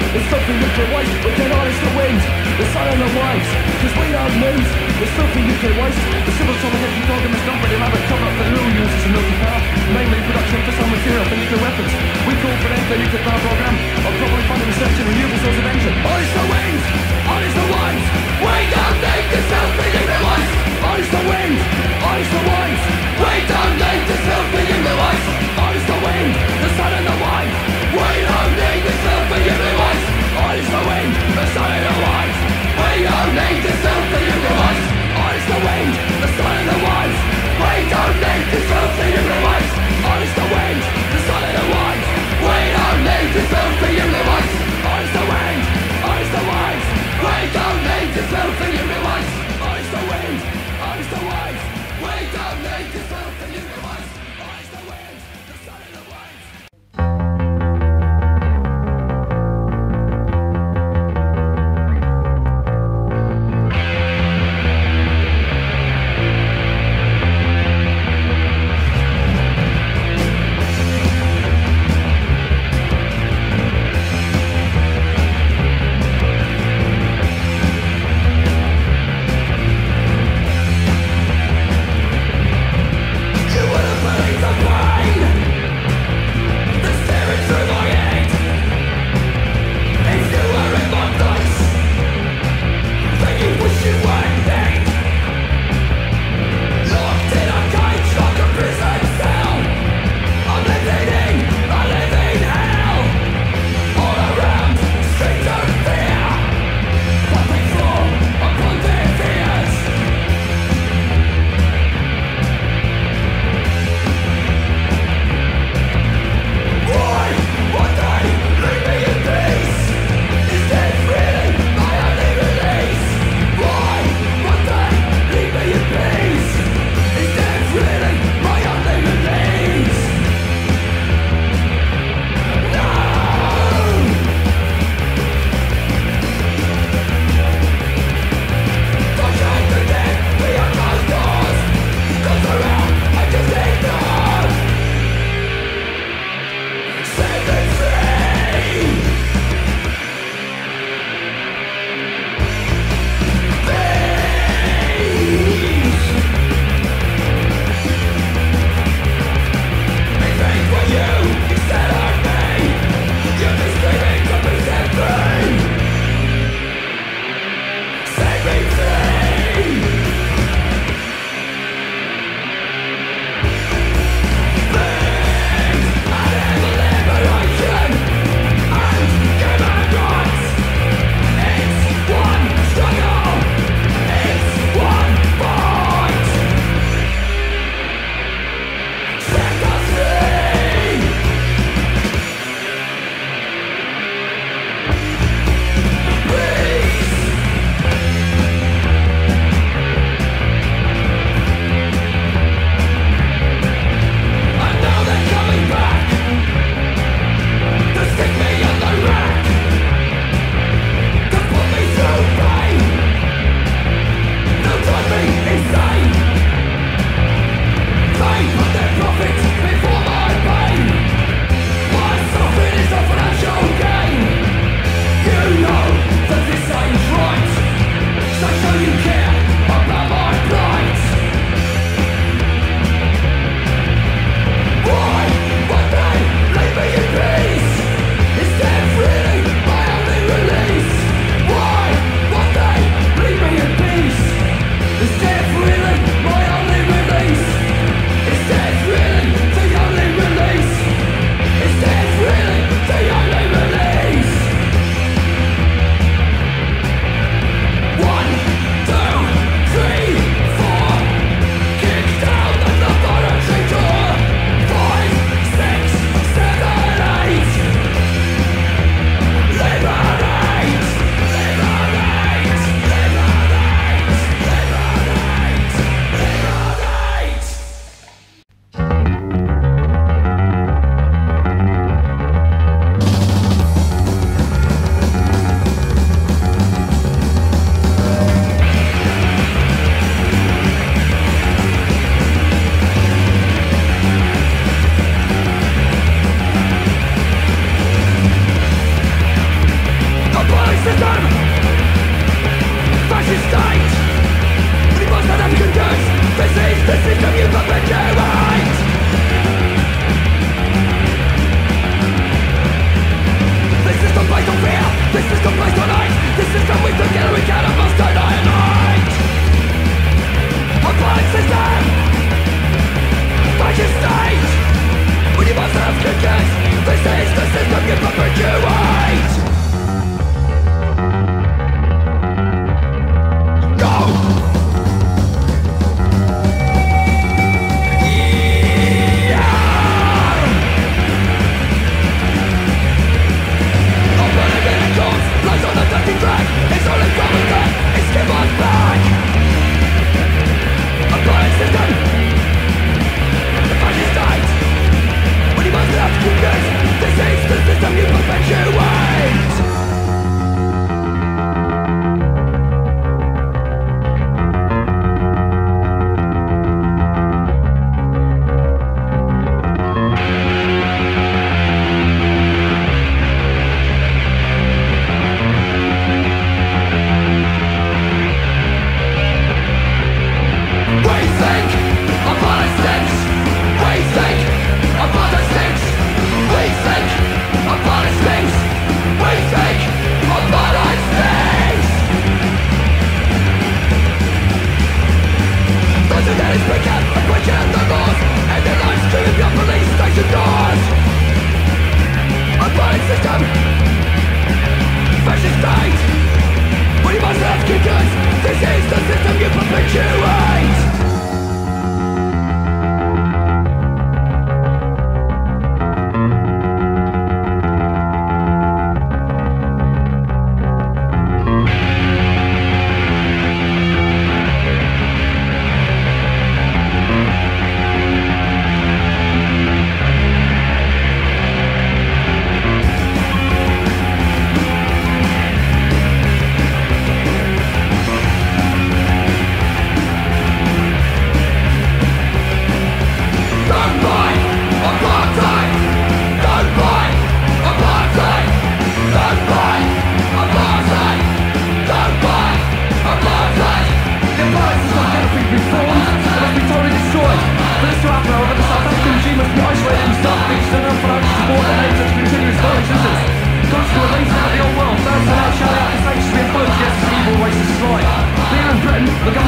It's something you can waste, we can harness the wind, the sun and the waves, cause we don't need. It's something you can waste. The civil soldiers get you dog in the stump, but they'll have a cover up that will use as a military power, mainly production for some material for nuclear weapons. We call for them the nuclear power program, of properly funded research and renewable source of energy. Harness the wind, harness the waves, we don't need to self-feeding the waste. Harness the wind, harness the waves, we don't need to self-feeding the waste. Harness the wind, the sun and the waves, we don't need to self-feeding the waste. Harness the wind, the sun and the waves, we don't need to self-feeding the waste. Harness the wind, the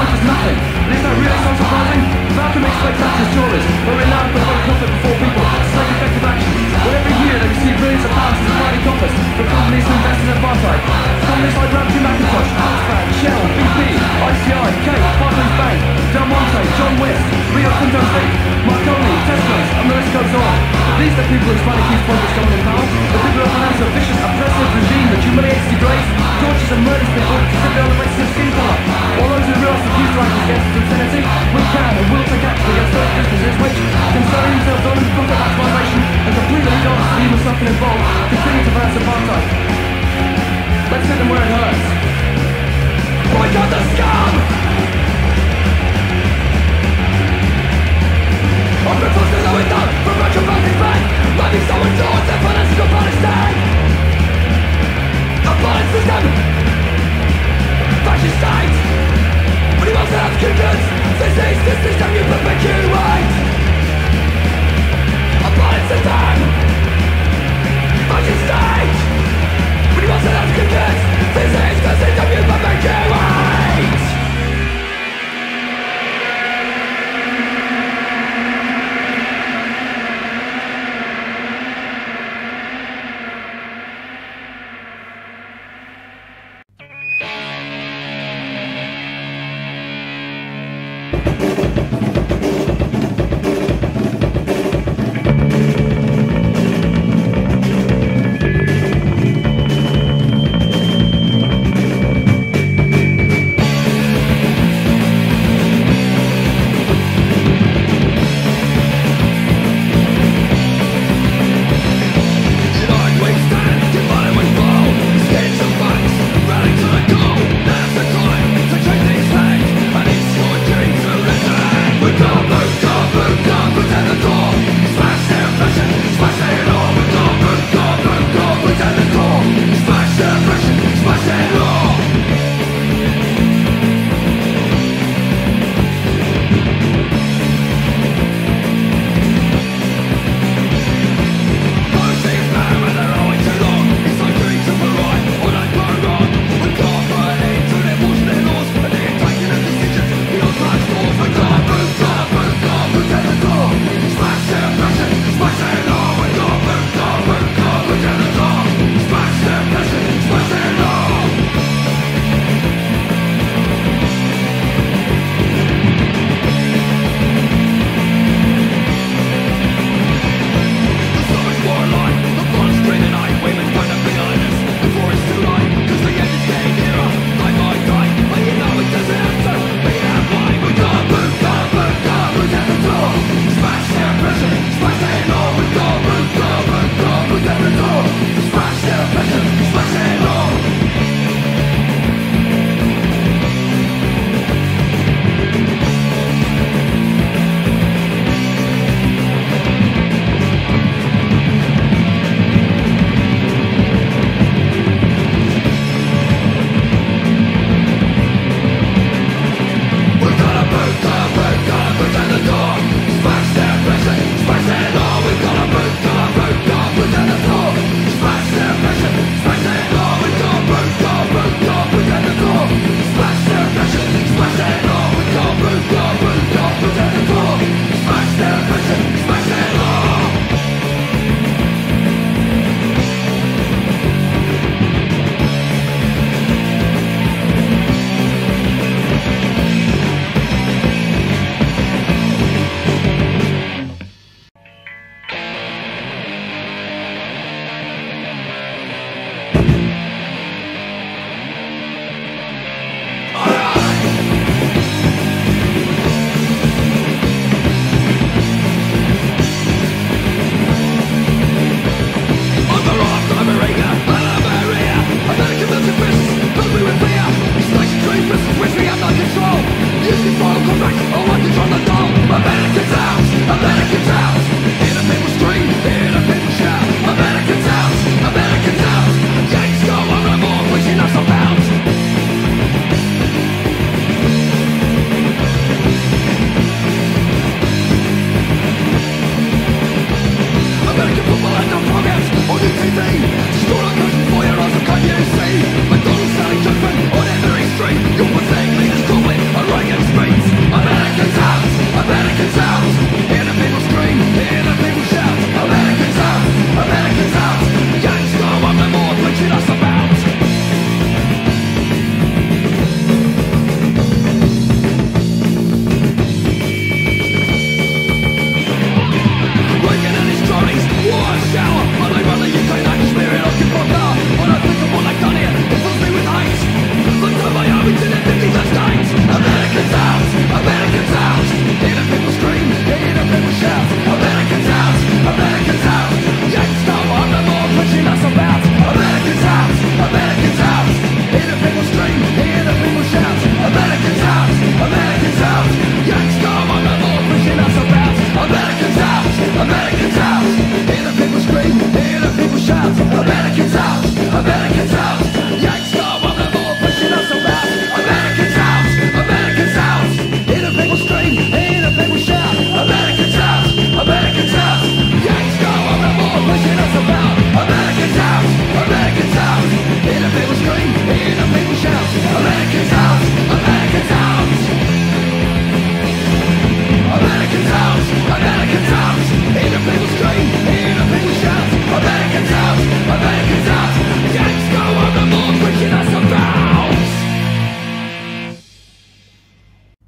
which is nothing. But is that really so surprising? How can we expect spectacular stories where we're now put profit before people, slave effective action, where every year they receive billions of pounds as a mighty compass for companies who invest in apartheid? Companies like Ramsey Macintosh, Oxfam, Shell, BP, ICI, Kate, Barclays Bank, Del Monte, John West, Rio Tinto State, Marconi, Tesco's, and the list goes on. These are the people who try to keep progress going in power, the people who finance a vicious, oppressive regime that humiliates, degrades, tortures and murders people simply on the basis of skin colour. All those who realise the future act against insanity, we can and will take action against those businesses which, concerning themselves only with profit maximisation and completely regardless of human suffering involved, continue to finance apartheid. Let's hit them where it hurts. Boycott the scum! I'm proposed to know it done from Roger Bradley's bank. Maybe someone draws their financial Palestine. Abolish the system!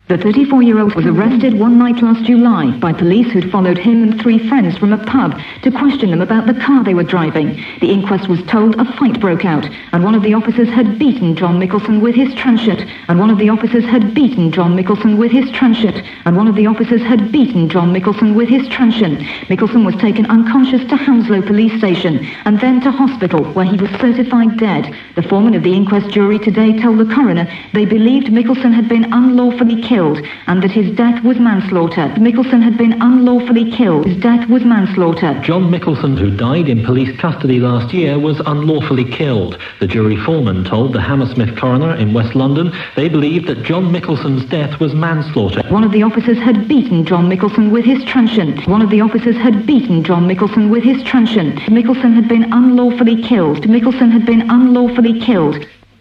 The 34-year-old was arrested one night last July by police who'd followed him and 3 friends from a pub to question them about the car they were driving. The inquest was told a fight broke out, and one of the officers had beaten John Mickelson with his transit, and one of the officers had beaten John Mickelson with his transit, and one of the officers had beaten John Mickelson with his truncheon. Mickelson was taken unconscious to Hounslow Police Station and then to hospital, where he was certified dead. The foreman of the inquest jury today told the coroner they believed Mickelson had been unlawfully killed and that his death was manslaughter. Mickelson had been unlawfully killed. His death was manslaughter. John Mickelson, who died in police custody last year, was unlawfully killed. The jury foreman told the Hammersmith coroner in West London they believed that John Mickelson's death was manslaughter. One of the officers had beaten John Mickelson with his truncheon. One of the officers had beaten John Mickelson with his truncheon. Mickelson had been unlawfully killed. Mickelson had been unlawfully killed.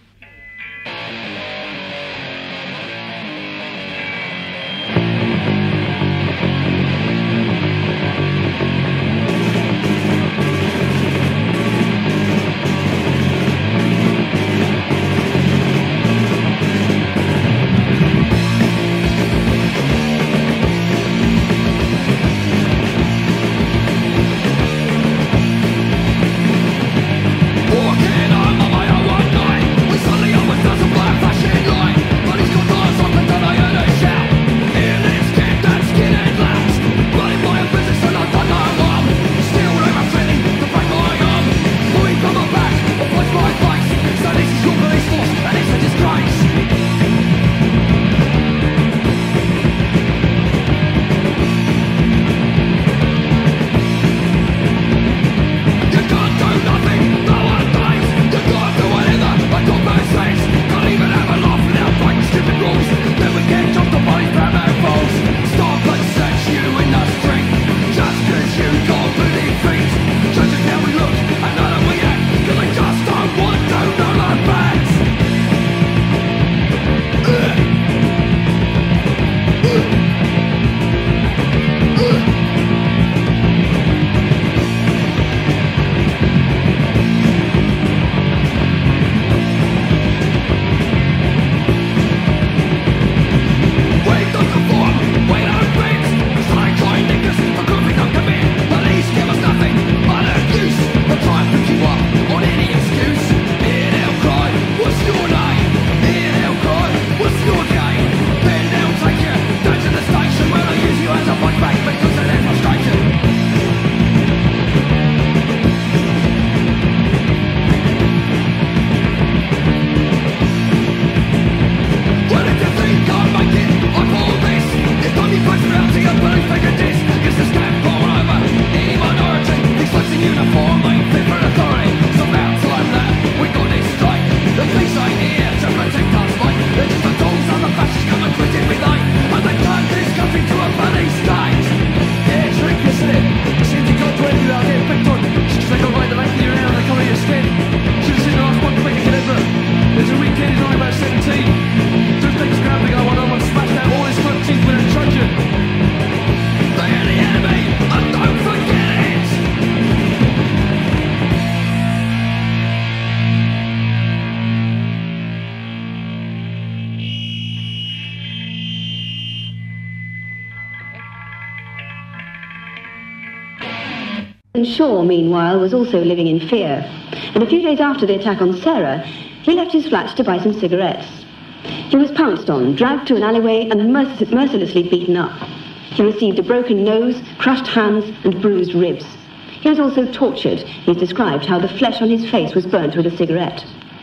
Shaw, meanwhile, was also living in fear. And a few days after the attack on Sarah, he left his flat to buy some cigarettes. He was pounced on, dragged to an alleyway and mercilessly beaten up. He received a broken nose, crushed hands and bruised ribs. He was also tortured. He's described how the flesh on his face was burnt with a cigarette.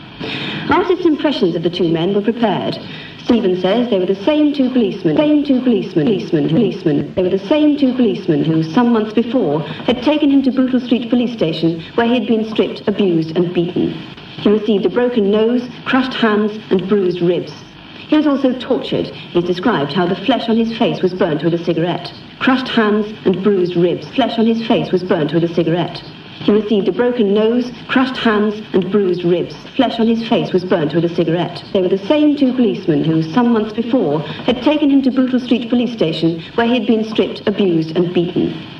Artists' impressions of the two men were prepared. Stephen says they were the same two policemen. They were the same two policemen who, some months before, had taken him to Bootle Street Police Station, where he had been stripped, abused and beaten. He received a broken nose, crushed hands and bruised ribs. He was also tortured. He's described how the flesh on his face was burnt with a cigarette. Crushed hands and bruised ribs. Flesh on his face was burnt with a cigarette. He received a broken nose, crushed hands and bruised ribs. Flesh on his face was burnt with a cigarette. They were the same two policemen who, some months before, had taken him to Bootle Street Police Station, where he had been stripped, abused and beaten.